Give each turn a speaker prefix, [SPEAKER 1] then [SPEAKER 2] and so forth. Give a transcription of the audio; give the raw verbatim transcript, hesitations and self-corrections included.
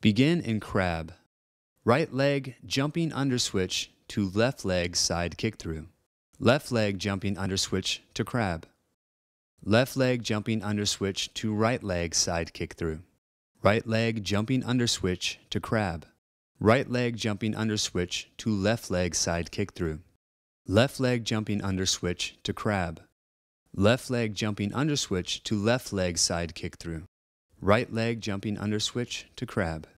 [SPEAKER 1] Begin in crab. Right leg jumping under switch to left leg side kick through. Left leg jumping under switch to crab. Left leg jumping under switch to right leg side kick through. Right leg jumping under switch to crab. Right leg jumping under switch to left leg side kick through. Left leg jumping under switch to crab. Left leg jumping under switch to left leg side kick through. Right leg jumping under switch to crab.